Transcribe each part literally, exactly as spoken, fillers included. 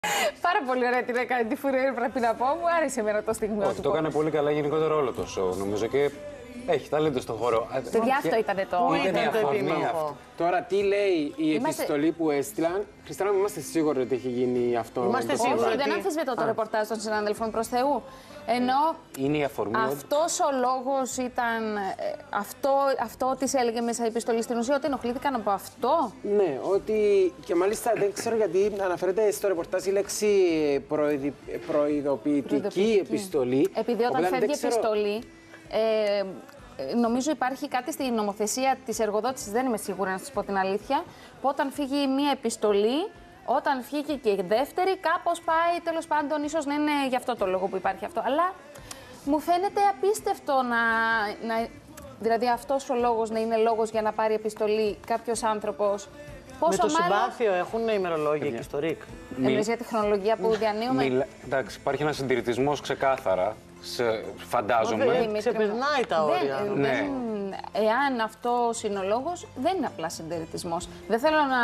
Πάρα πολύ ωραία την έκανε τη Φουρέιρα, πρέπει να πω. Μου άρεσε εμένα το στιγμιό του. Το έκανε πολύ καλά γενικότερο όλο το show, νομίζω, και έχει ταλέντο στον χώρο. Παιδιά, αυτό ήταν το. Πού ήταν το επίμαχο. Τώρα, τι λέει η Είμαστε... επιστολή που έστειλαν. Χριστιανά, είμαστε σίγουροι ότι έχει γίνει αυτό. Είμαστε σίγουροι. Όχι, δεν αμφισβητώ το ρεπορτάζ των συναδελφών, προς Θεού. Ενώ είναι η αφορμή. αυτός ο λόγος ήταν ε, αυτό, αυτό της έλεγε μέσα η επιστολή, στην ουσία ότι ενοχλήθηκαν από αυτό. Ναι, ότι και μάλιστα δεν ξέρω γιατί αναφέρεται στο ρεπορτάζ η λέξη προειδη... προειδοποιητική επιστολή. Επειδή όταν Οπότε, φεύγει ξέρω... επιστολή, ε, νομίζω υπάρχει κάτι στη νομοθεσία της εργοδότησης, δεν είμαι σίγουρη να σας πω την αλήθεια, που όταν φύγει μία επιστολή, όταν φύγει και η δεύτερη, κάπως πάει, τέλος πάντων, ίσως να είναι γι' αυτό το λόγο που υπάρχει αυτό. Αλλά μου φαίνεται απίστευτο να, να δηλαδή αυτός ο λόγος να είναι λόγος για να πάρει επιστολή κάποιος άνθρωπος. Με το μάλλον... συμπάθειο έχουν ημερολόγια εκεί στο ΡΙΚ. Εμείς για τη χρονολογία που διανύουμε. Μιλ... Εντάξει, υπάρχει ένας συντηρητισμός ξεκάθαρα, σε... φαντάζομαι. Δεν ξεπερνάει τα όρια. Δεν, ναι. δεν, εάν αυτός είναι ο λόγος, δεν είναι απλά συντηρητισμός. Δεν θέλω να...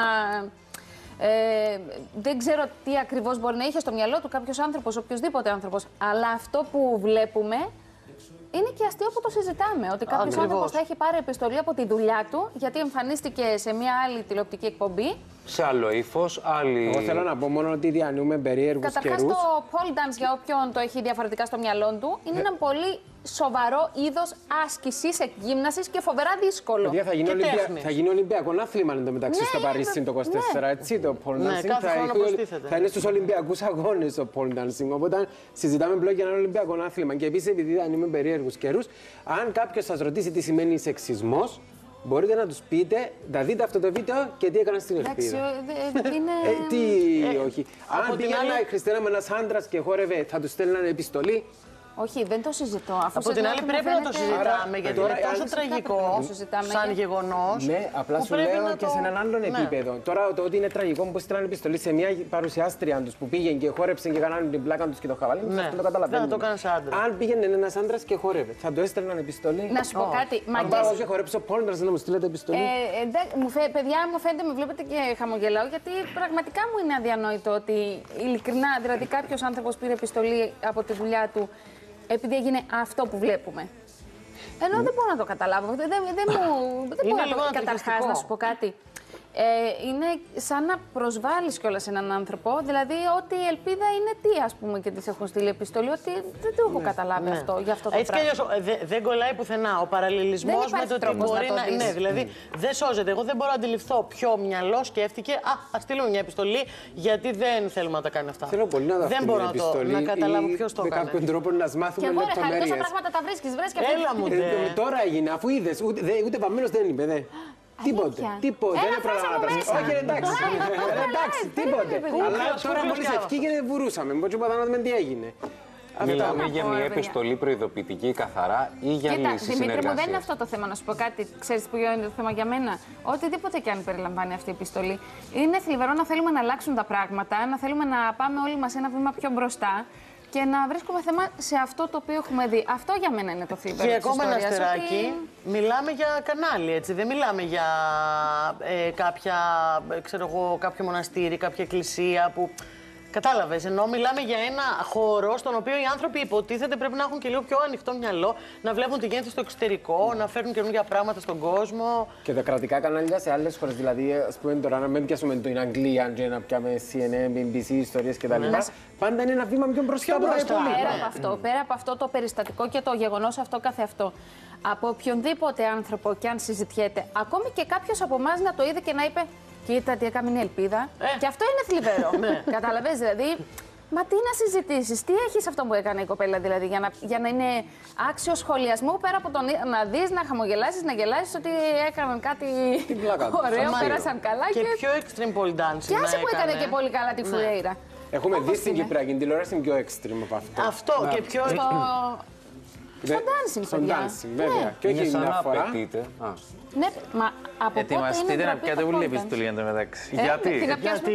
Ε, δεν ξέρω τι ακριβώς μπορεί να είχε στο μυαλό του κάποιος άνθρωπος, οποιοδήποτε άνθρωπος. Αλλά αυτό που βλέπουμε είναι και αστείο που το συζητάμε. Ότι κάποιος άνθρωπος θα έχει πάρει επιστολή από τη δουλειά του, γιατί εμφανίστηκε σε μια άλλη τηλεοπτική εκπομπή. Σε άλλο ύφος, άλλη. Εγώ θέλω να πω μόνο ότι διανύουμε περίεργους καιρούς. Καταρχάς, το pole dance, για όποιον το έχει διαφορετικά στο μυαλό του, είναι ένα πολύ σοβαρό είδος άσκησης, εκγύμνασης και φοβερά δύσκολο. Παιδιά, θα γίνει, Ολυμπια... θα γίνει Ολυμπιακό άθλημα εντωμεταξύ ναι, στο Παρίσι το είκοσι τέσσερα, ναι. Έτσι το pole dancing. Ναι, κάθε θα, χρόνο προστίθεται. θα είναι στους Ολυμπιακούς αγώνες το pole dancing. Οπότε συζητάμε πλέον για ένα Ολυμπιακό άθλημα. Και επίσης, επειδή διανύουμε περίεργους καιρούς, αν κάποιος σας ρωτήσει τι σημαίνει σεξισμός, μπορείτε να τους πείτε, να δείτε αυτό το βίντεο και τι έκαναν στην Ελπίδα. Εντάξει, είναι... ε, τι ε, όχι. Αν πήγαινε άλλη... Χριστίνα με ένας άντρας και χόρευε, θα του στέλνανε επιστολή. Όχι, δεν το συζητώ. Αφού από την άλλη πρέπει φαίνεται... να το συζητάμε, Άρα, γιατί τώρα, είναι τόσο αν... τραγικό σαν γεγονός. Ναι, απλά σου λέω και το... σε έναν άλλον ναι. επίπεδο. Τώρα το ότι είναι τραγικό που στείλανε επιστολή σε μια παρουσιάστρια τους που πήγαινε και χόρεψε και κάνανε την πλάκα τους και το χαβαλί, ναι. Αυτό το καταλαβαίνω. Δεν θα το κάνεις άντρα. Αν πήγαινε ένας άντρας και χόρευε, θα το έστελναν επιστολή. Να σου πω κάτι. Αν πάω και χορέψω πόλνας να μου στείλετε επιστολή. Παιδιά, μου φαίνεται, με βλέπετε και χαμογελάω, γιατί πραγματικά μου είναι αδιανόητο ότι ειλικρινά, δηλαδή κάποιος άνθρωπος πήρε επιστολή από τη δουλειά του. Επειδή έγινε αυτό που βλέπουμε. Ενώ δεν μπορώ να το καταλάβω. Δεν, δεν, δεν μου. Δεν μπορώ να το καταρχάς να σου πω κάτι. Ε, είναι σαν να προσβάλλεις κιόλας έναν άνθρωπο. Δηλαδή, ότι η ελπίδα είναι τι, ας πούμε, και της έχουν στείλει επιστολή. Ότι δεν το έχω ναι, καταλάβει ναι. αυτό για αυτό το έτσι πράγμα. Έτσι κι αλλιώς δε, δεν κολλάει πουθενά ο παραλληλισμός με το ότι μπορεί να. να ναι, δηλαδή mm. δεν σώζεται. Εγώ δεν μπορώ να αντιληφθώ ποιο μυαλό σκέφτηκε. Α, ας στείλουμε μια επιστολή, γιατί δεν θέλουμε να τα κάνει αυτά. Θέλω πολύ να τα δεν μπορώ να, το, να καταλάβω ποιο το κάνει. Με κάποιον τρόπο να μάθουμε λεπτομέρειες. Και εγώ, τόσα πράγματα τα βρίσκεις, βρέσκει. Έλα μου, τώρα έγινε, αφού είδες, ούτε παμμένος δεν είπε. Τίποτε, τίποτε, δεν προλάβαμε να περάσει. Όχι, εντάξει, εντάξει, τίποτε. Αλλά τώρα μόλις ευκήγε βουρούσαμε, μήπως είπα να δούμε τι έγινε. Μιλάμε για μια επιστολή προειδοποιητική καθαρά ή για λύση συνεργασίας. Δημήτρη μου, δεν είναι αυτό το θέμα, να σου πω κάτι. Ξέρεις που είναι το θέμα για μένα. Οτιδήποτε και αν περιλαμβάνει αυτή η επιστολή. Είναι θλιβερό να θέλουμε να αλλάξουν τα πράγματα, να θέλουμε να πάμε όλοι μας ένα βήμα πιο μπροστά. Και να βρίσκουμε θέμα σε αυτό το οποίο έχουμε δει. Αυτό για μένα είναι το θλιβερό. Και ακόμα ένα αστεράκι, ότι... μιλάμε για κανάλι, έτσι. Δεν μιλάμε για ε, κάποια, ξέρω εγώ, κάποιο μοναστήρι, κάποια εκκλησία που... Κατάλαβες, ενώ μιλάμε για ένα χώρο στον οποίο οι άνθρωποι υποτίθεται πρέπει να έχουν και λίγο πιο ανοιχτό μυαλό, να βλέπουν τι γίνεται στο εξωτερικό, να φέρνουν καινούργια πράγματα στον κόσμο. Και τα κρατικά κανάλια σε άλλες χώρες, δηλαδή, ας πούμε τώρα, να μην πιάσουμε την Αγγλία, να πιάμε σι εν εν, μπι μπι σι, ιστορίες κτλ. Mm. Πάντα είναι ένα βήμα πιο μπροστά από τα υπόλοιπα. Πέρα από αυτό, πέρα από αυτό το περιστατικό και το γεγονός αυτό καθεαυτό. Από οποιονδήποτε άνθρωπο και αν συζητιέται, ακόμη και κάποιος από εμάς να το είδε και να είπε. Κοίτα τι έκαμε η ελπίδα. Ε. Και αυτό είναι θλιβερό. Καταλαβαίνεις, δηλαδή. Μα τι να συζητήσεις, τι έχεις αυτό που έκανε η κοπέλα, δηλαδή, για να, για να είναι άξιο σχολιασμού, πέρα από το να δεις, να χαμογελάσεις, να γελάσεις ότι έκαναν κάτι ωραίο, πέρασαν καλά. Και, και πιο extreme pole dancing. Και άσε που έκανε και πολύ καλά τη Φουρέιρα. Έχουμε δει στην Κυπριακή τηλεόραση πιο extreme από αυτό. Αυτό και πιο. Στο dancing, στο dancing, βέβαια. Και όχι μια φορά. Ναι, μα από ετοιμαστείτε να πιάτε πολύ επιστολή εν τω μεταξύ. Γιατί? Γιατί?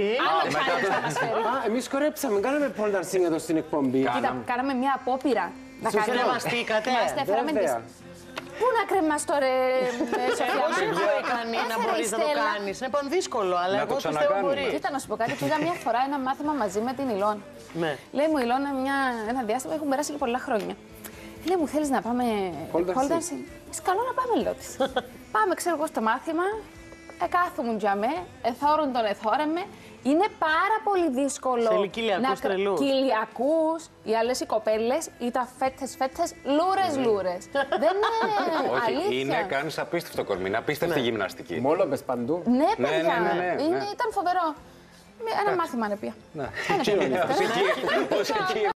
Εμείς κορέψαμε, κάναμε pole dancing εδώ στην εκπομπή. Κοίτα, κάναμε μια απόπειρα. Σοφρεμαστήκατε. πού να κρεμαστώ, ρε Σοφιά. Εγώ δεν έχω ικανή να Έφερε μπορεί η να το Στέλλα. κάνει. Είναι πανδύσκολο, αλλά Να εγώ το πιστεύω ξανακάνουμε. μπορεί. Κοίτα, να σου πω κάτι. Πήγα μια φορά ένα μάθημα μαζί με την Ηλώνα. Ναι. Λέει μου η Ηλώνα μια, ένα διάστημα, έχουν περάσει και πολλά χρόνια. Λέει μου, θέλει να πάμε Pole dancing. pole dancing? Είσαι καλό να πάμε, λέω της. Πάμε, ξέρω εγώ, στο μάθημα. Ε, κάθομουν για με, εθώρουν τον εθώρεμε. Είναι πάρα πολύ δύσκολο. Θέλει κοιλιακούς κρα- τρελούς. Κοιλιακούς, οι άλλες οι κοπέλες, ήταν φέτες, φέτες, λούρες, λούρες. Δεν είναι Όχι, αλήθεια. είναι κάνει απίστευτο κορμί, είναι απίστευτη γυμναστική. Μόλοπες παντού. Ναι, Ναι, παιδιά, ναι, ναι, ναι, είναι, ναι. ήταν φοβερό. Ένα μάθημα είναι πια. Ναι. Ένα Ως εκεί- ως εκεί